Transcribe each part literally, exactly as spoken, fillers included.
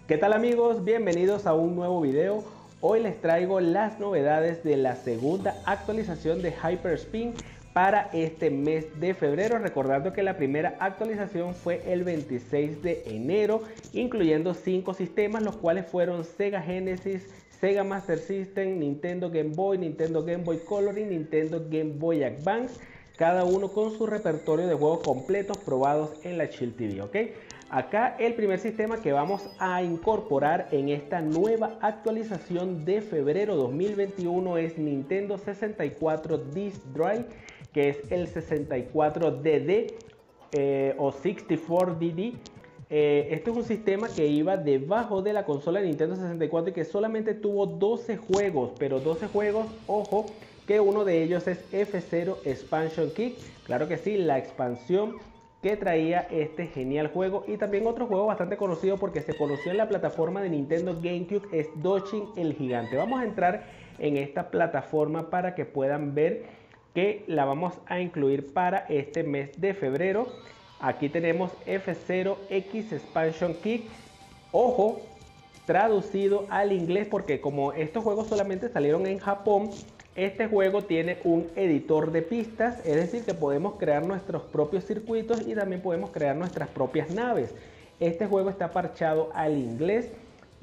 ¿Qué tal amigos? Bienvenidos a un nuevo video. Hoy les traigo las novedades de la segunda actualización de Hyperspin para este mes de febrero, recordando que la primera actualización fue el veintiséis de enero, incluyendo cinco sistemas, los cuales fueron Sega Genesis, Sega Master System, Nintendo Game Boy, Nintendo Game Boy Color y Nintendo Game Boy Advance, cada uno con su repertorio de juegos completos probados en la Chill T V, ¿ok? Acá el primer sistema que vamos a incorporar en esta nueva actualización de febrero dos mil veintiuno es Nintendo sesenta y cuatro Disk Drive, que es el sesenta y cuatro D D eh, o sesenta y cuatro D D. Eh, este es un sistema que iba debajo de la consola de Nintendo sesenta y cuatro y que solamente tuvo doce juegos, pero doce juegos, ojo, que uno de ellos es F Zero Expansion Kit, claro que sí, la expansión que traía este genial juego. Y también otro juego bastante conocido porque se conoció en la plataforma de Nintendo GameCube es Dodging el Gigante. Vamos a entrar en esta plataforma para que puedan ver que la vamos a incluir para este mes de febrero. Aquí tenemos F Zero X Expansion Kit, ojo, traducido al inglés porque como estos juegos solamente salieron en Japón, este juego tiene un editor de pistas, es decir que podemos crear nuestros propios circuitos y también podemos crear nuestras propias naves. Este juego está parchado al inglés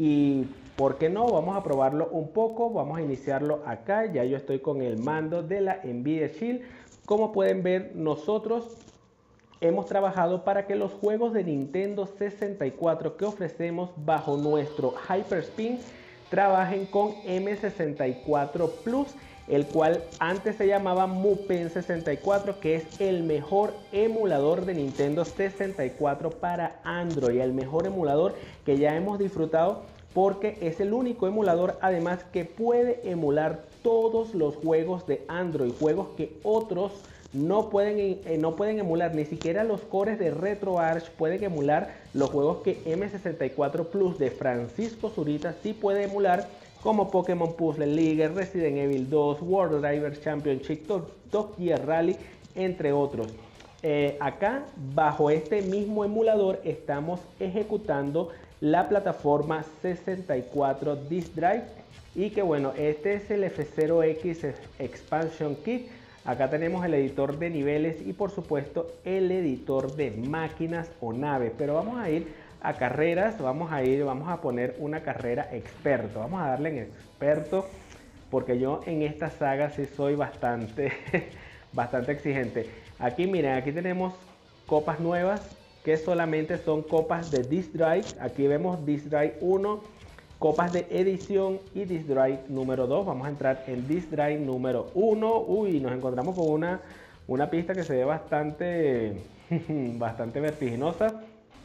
y ¿por qué no? Vamos a probarlo un poco, vamos a iniciarlo acá. Ya yo estoy con el mando de la Nvidia Shield. Como pueden ver, nosotros hemos trabajado para que los juegos de Nintendo sesenta y cuatro que ofrecemos bajo nuestro Hyperspin trabajen con M sesenta y cuatro Plus, el cual antes se llamaba Mupen sesenta y cuatro, que es el mejor emulador de Nintendo sesenta y cuatro para Android, el mejor emulador que ya hemos disfrutado porque es el único emulador además que puede emular todos los juegos de Android, juegos que otros no pueden, eh, no pueden emular, ni siquiera los cores de RetroArch pueden emular los juegos que M sesenta y cuatro Plus de Francisco Zurita sí puede emular, como Pokémon Puzzle League, Resident Evil dos, World Driver Championship, Top Gear Rally, entre otros. Eh, acá, bajo este mismo emulador, estamos ejecutando la plataforma sesenta y cuatro Disk Drive y que bueno, este es el F Zero X Expansion Kit. Acá tenemos el editor de niveles y por supuesto el editor de máquinas o naves, pero vamos a ir a carreras, vamos a ir, vamos a poner una carrera experto, vamos a darle en experto porque yo en esta saga sí soy bastante, bastante exigente. Aquí miren, aquí tenemos copas nuevas que solamente son copas de Disk Drive, aquí vemos Disk Drive uno, copas de edición y Disk Drive número dos. Vamos a entrar en Disk Drive número uno. Uy, nos encontramos con una, una pista que se ve bastante, bastante vertiginosa.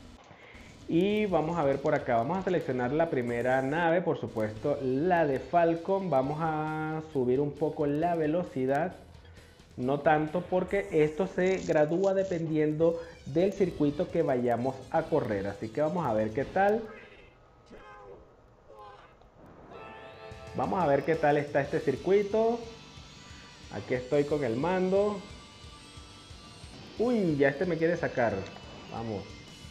Y vamos a ver por acá, vamos a seleccionar la primera nave, por supuesto la de Falcon. Vamos a subir un poco la velocidad, no tanto porque esto se gradúa dependiendo del circuito que vayamos a correr. Así que vamos a ver qué tal. Vamos a ver qué tal está este circuito. Aquí estoy con el mando. Uy, ya este me quiere sacar. Vamos.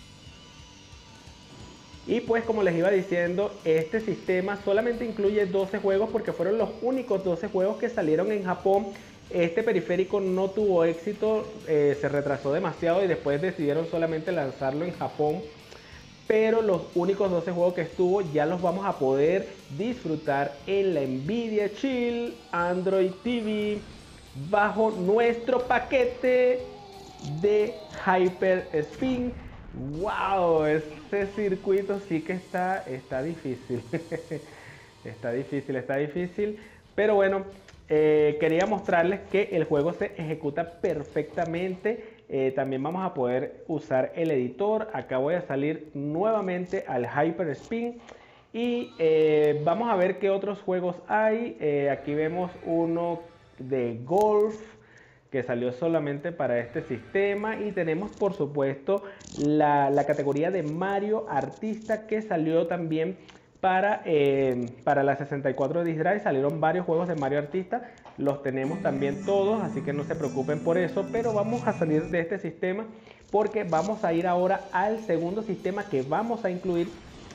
Y pues como les iba diciendo, este sistema solamente incluye doce juegos porque fueron los únicos doce juegos que salieron en Japón. Este periférico no tuvo éxito, eh, se retrasó demasiado y después decidieron solamente lanzarlo en Japón. Pero los únicos doce juegos que estuvo ya los vamos a poder disfrutar en la Nvidia Shield Android T V bajo nuestro paquete de Hyperspin. ¡Wow! Ese circuito sí que está, está difícil. está difícil, está difícil. Pero bueno, eh, quería mostrarles que el juego se ejecuta perfectamente. Eh, también vamos a poder usar el editor. Acá voy a salir nuevamente al Hyperspin y eh, vamos a ver qué otros juegos hay. Eh, aquí vemos uno de golf que salió solamente para este sistema y tenemos por supuesto la, la categoría de Mario Artista que salió también para, eh, para la sesenta y cuatro Disk Drive. Salieron varios juegos de Mario Artista, los tenemos también todos, así que no se preocupen por eso, pero vamos a salir de este sistema porque vamos a ir ahora al segundo sistema que vamos a incluir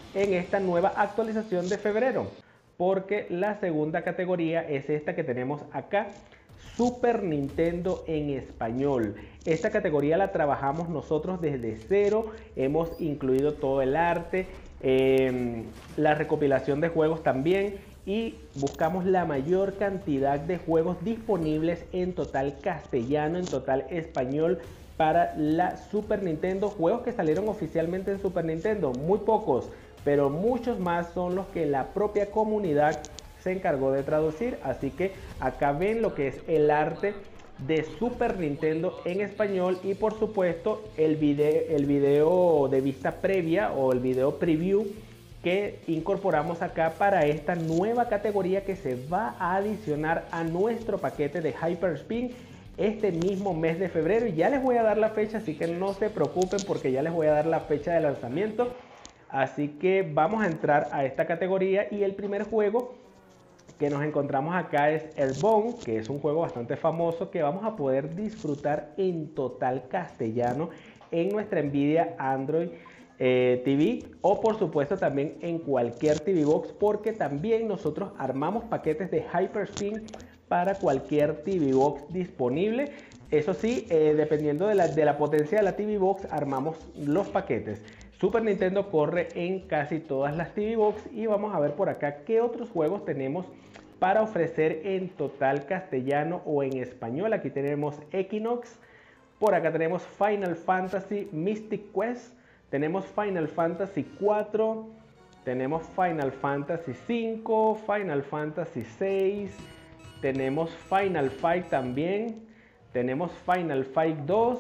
en esta nueva actualización de febrero, porque la segunda categoría es esta que tenemos acá, Super Nintendo en español. Esta categoría la trabajamos nosotros desde cero, hemos incluido todo el arte, eh, la recopilación de juegos también, y buscamos la mayor cantidad de juegos disponibles en total castellano, en total español para la Super Nintendo. Juegos que salieron oficialmente en Super Nintendo, muy pocos, pero muchos más son los que la propia comunidad se encargó de traducir. Así que acá ven lo que es el arte de Super Nintendo en español, y por supuesto el video, el video de vista previa o el video preview que incorporamos acá para esta nueva categoría que se va a adicionar a nuestro paquete de Hyperspin este mismo mes de febrero. Y ya les voy a dar la fecha, así que no se preocupen porque ya les voy a dar la fecha de lanzamiento. Así que vamos a entrar a esta categoría, y el primer juego que nos encontramos acá es Earthbound, que es un juego bastante famoso que vamos a poder disfrutar en total castellano en nuestra Nvidia Android eh, T V, o por supuesto también en cualquier T V Box, porque también nosotros armamos paquetes de Hyperspin para cualquier T V Box disponible. Eso sí, eh, dependiendo de la, de la potencia de la T V Box, armamos los paquetes. Super Nintendo corre en casi todas las T V Box, y vamos a ver por acá qué otros juegos tenemos para ofrecer en total castellano o en español. Aquí tenemos Equinox, por acá tenemos Final Fantasy Mystic Quest, tenemos Final Fantasy cuatro, tenemos Final Fantasy cinco, Final Fantasy seis, tenemos Final Fight también, tenemos Final Fight dos,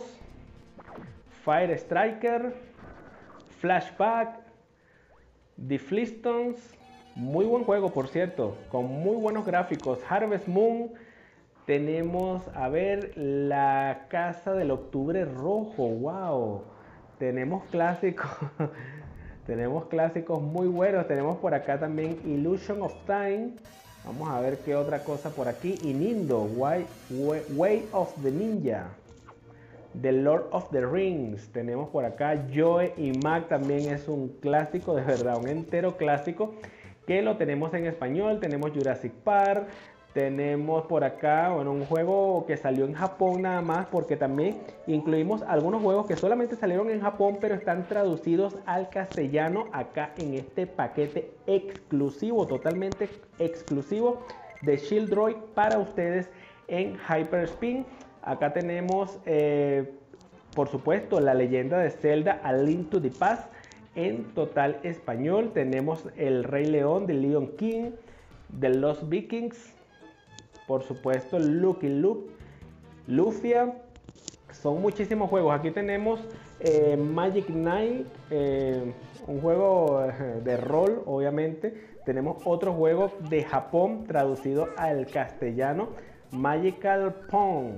Fire Striker, Flashback, The Flintstones, muy buen juego por cierto, con muy buenos gráficos, Harvest Moon, tenemos, a ver, La Casa del Octubre Rojo, wow, tenemos clásicos, tenemos clásicos muy buenos, tenemos por acá también Illusion of Time, vamos a ver qué otra cosa por aquí, y Nintendo, Way, Way, Way of the Ninja, The Lord of the Rings, tenemos por acá Joe y Mac, también es un clásico, de verdad, un entero clásico, que lo tenemos en español. Tenemos Jurassic Park, tenemos por acá, bueno, un juego que salió en Japón nada más, porque también incluimos algunos juegos que solamente salieron en Japón, pero están traducidos al castellano acá en este paquete exclusivo, totalmente exclusivo de Shieldroid para ustedes en Hyperspin. Acá tenemos, eh, por supuesto, La Leyenda de Zelda, A Link to the Past en total español. Tenemos El Rey León de Lion King, The Lost Vikings, por supuesto Lucky Luke, Lufia. Son muchísimos juegos. Aquí tenemos eh, Magic Knight, eh, un juego de rol, obviamente. Tenemos otro juego de Japón traducido al castellano, Magical Pong.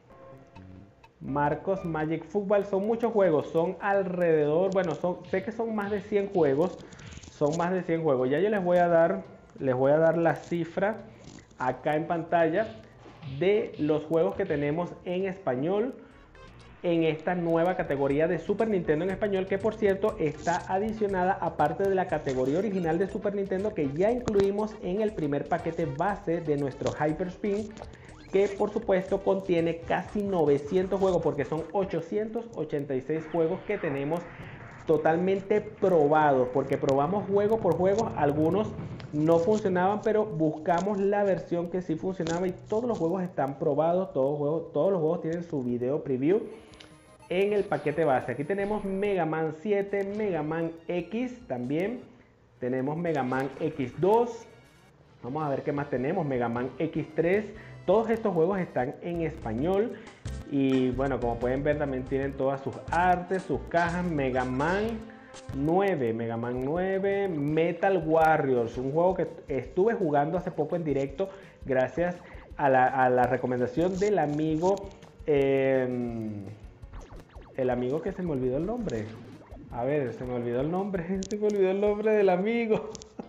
Marcos Magic Football, son muchos juegos, son alrededor, bueno, son, sé que son más de cien juegos, son más de cien juegos. Ya yo les voy a dar, les voy a dar la cifra acá en pantalla de los juegos que tenemos en español en esta nueva categoría de Super Nintendo en español, que por cierto está adicionada aparte de la categoría original de Super Nintendo que ya incluimos en el primer paquete base de nuestro Hyperspin, que por supuesto contiene casi novecientos juegos, porque son ochocientos ochenta y seis juegos que tenemos totalmente probados, porque probamos juego por juego, algunos no funcionaban, pero buscamos la versión que sí funcionaba, y todos los juegos están probados, todos, juegos, todos los juegos tienen su video preview en el paquete base. Aquí tenemos Mega Man siete, Mega Man X también, tenemos Mega Man X dos, vamos a ver qué más tenemos, Mega Man X tres. Todos estos juegos están en español, y bueno, como pueden ver también tienen todas sus artes, sus cajas. Mega Man nueve, Mega Man nueve, Metal Warriors, un juego que estuve jugando hace poco en directo gracias a la, a la recomendación del amigo, eh, el amigo que se me olvidó el nombre. A ver, se me olvidó el nombre, se me olvidó el nombre del amigo.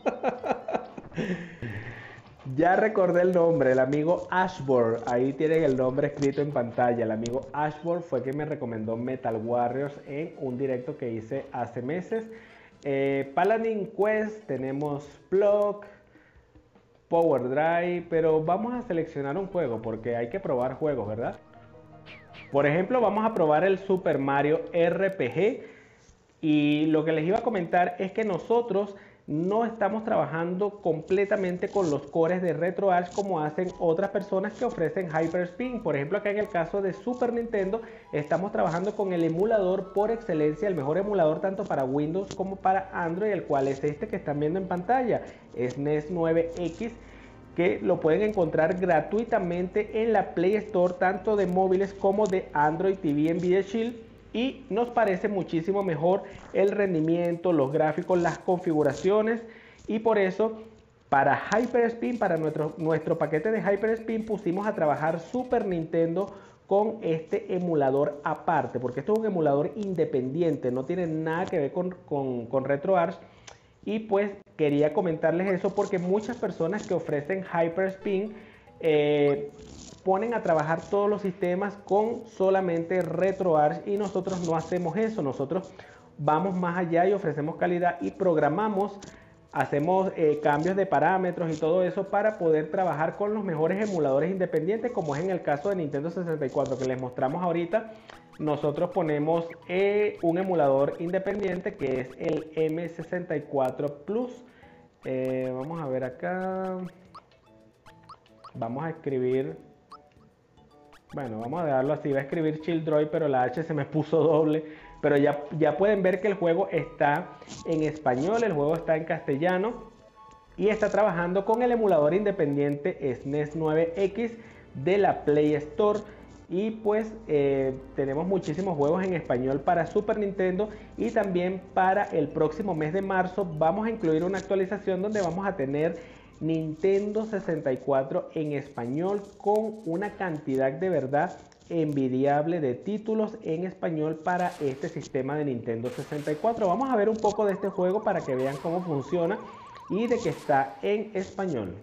Ya recordé el nombre, el amigo Ashbor, ahí tienen el nombre escrito en pantalla. El amigo Ashbor fue quien me recomendó Metal Warriors en un directo que hice hace meses. Eh, Paladin Quest, tenemos Block, Power Drive, pero vamos a seleccionar un juego porque hay que probar juegos, ¿verdad? Por ejemplo, vamos a probar el Super Mario R P G y lo que les iba a comentar es que nosotros no estamos trabajando completamente con los cores de RetroArch como hacen otras personas que ofrecen Hyperspin. Por ejemplo, acá en el caso de Super Nintendo estamos trabajando con el emulador por excelencia, el mejor emulador tanto para Windows como para Android, el cual es este que están viendo en pantalla, es N E S nueve X, que lo pueden encontrar gratuitamente en la Play Store tanto de móviles como de Android T V Nvidia Shield. Y nos parece muchísimo mejor el rendimiento, los gráficos, las configuraciones, y por eso para Hyperspin, para nuestro, nuestro paquete de Hyperspin pusimos a trabajar Super Nintendo con este emulador aparte, porque esto es un emulador independiente, no tiene nada que ver con, con, con RetroArch. Y pues quería comentarles eso porque muchas personas que ofrecen Hyperspin eh, ponen a trabajar todos los sistemas con solamente RetroArch y nosotros no hacemos eso. Nosotros vamos más allá y ofrecemos calidad y programamos, hacemos eh, cambios de parámetros y todo eso para poder trabajar con los mejores emuladores independientes, como es en el caso de Nintendo sesenta y cuatro que les mostramos ahorita. Nosotros ponemos eh, un emulador independiente que es el M sesenta y cuatro Plus. Eh, vamos a ver acá. Vamos a escribir... Bueno, vamos a dejarlo así, va a escribir Childroid, pero la H se me puso doble. Pero ya, ya pueden ver que el juego está en español, el juego está en castellano. Y está trabajando con el emulador independiente S N E S nueve X de la Play Store. Y pues eh, tenemos muchísimos juegos en español para Super Nintendo. Y también para el próximo mes de marzo vamos a incluir una actualización donde vamos a tener Nintendo sesenta y cuatro en español con una cantidad de verdad envidiable de títulos en español para este sistema de Nintendo sesenta y cuatro. Vamos a ver un poco de este juego para que vean cómo funciona y de que está en español.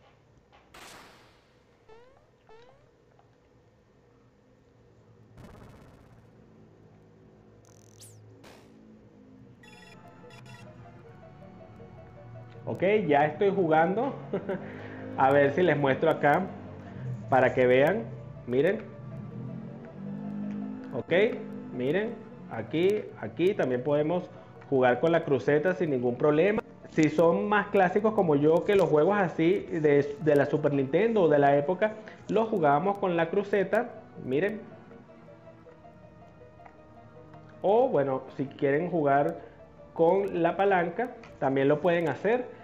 Ok, ya estoy jugando. A ver si les muestro acá para que vean. Miren. Ok, miren. Aquí, aquí también podemos jugar con la cruceta sin ningún problema. Si son más clásicos como yo, que los juegos así de, de la Super Nintendo o de la época los jugábamos con la cruceta, miren. O bueno, si quieren jugar con la palanca también lo pueden hacer.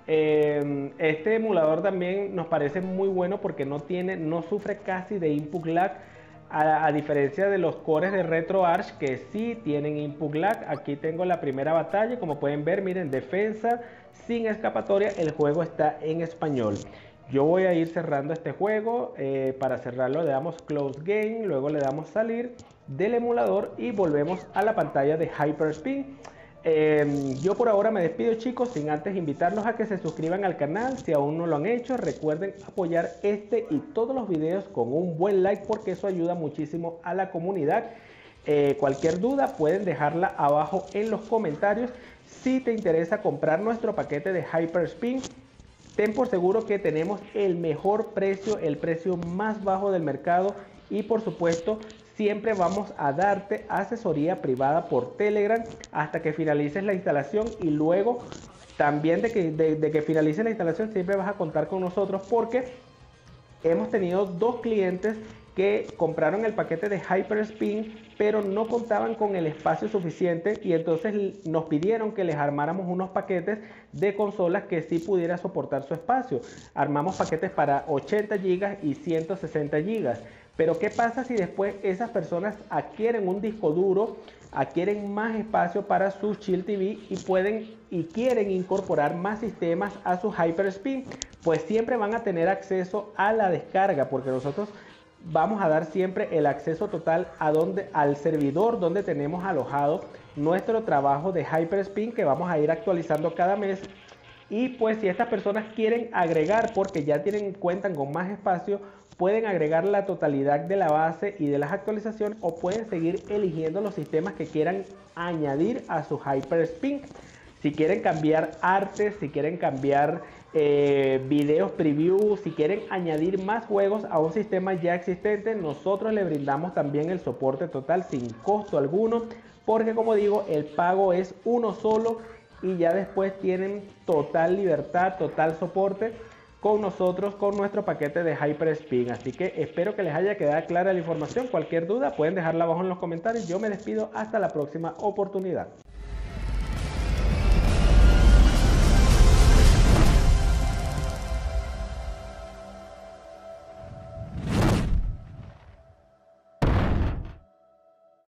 Eh, este emulador también nos parece muy bueno porque no tiene, no sufre casi de input lag, a, a diferencia de los cores de RetroArch que sí tienen input lag. Aquí tengo la primera batalla, como pueden ver, miren, defensa sin escapatoria, el juego está en español. Yo voy a ir cerrando este juego. Eh, para cerrarlo le damos Close Game, luego le damos salir del emulador y volvemos a la pantalla de Hyperspin. Eh, yo por ahora me despido, chicos, sin antes invitarlos a que se suscriban al canal si aún no lo han hecho. Recuerden apoyar este y todos los videos con un buen like porque eso ayuda muchísimo a la comunidad. Eh, cualquier duda pueden dejarla abajo en los comentarios. Si te interesa comprar nuestro paquete de Hyperspin, ten por seguro que tenemos el mejor precio, el precio más bajo del mercado, y por supuesto siempre vamos a darte asesoría privada por Telegram hasta que finalices la instalación, y luego también de que, de, de que finalices la instalación siempre vas a contar con nosotros, porque hemos tenido dos clientes que compraron el paquete de Hyperspin pero no contaban con el espacio suficiente, y entonces nos pidieron que les armáramos unos paquetes de consolas que sí pudiera soportar su espacio. Armamos paquetes para ochenta gigas y ciento sesenta gigas. Pero ¿qué pasa si después esas personas adquieren un disco duro, adquieren más espacio para su Shield T V y pueden y quieren incorporar más sistemas a su Hyperspin? Pues siempre van a tener acceso a la descarga, porque nosotros vamos a dar siempre el acceso total a donde, al servidor donde tenemos alojado nuestro trabajo de Hyperspin, que vamos a ir actualizando cada mes. Y pues si estas personas quieren agregar, porque ya tienen, cuentan con más espacio, pueden agregar la totalidad de la base y de las actualizaciones, o pueden seguir eligiendo los sistemas que quieran añadir a su Hyperspin. Si quieren cambiar artes, si quieren cambiar eh, videos preview, si quieren añadir más juegos a un sistema ya existente, nosotros le brindamos también el soporte total sin costo alguno, porque como digo, el pago es uno solo y ya después tienen total libertad, total soporte con nosotros, con nuestro paquete de HyperSpin. Así que espero que les haya quedado clara la información. Cualquier duda pueden dejarla abajo en los comentarios. Yo me despido hasta la próxima oportunidad.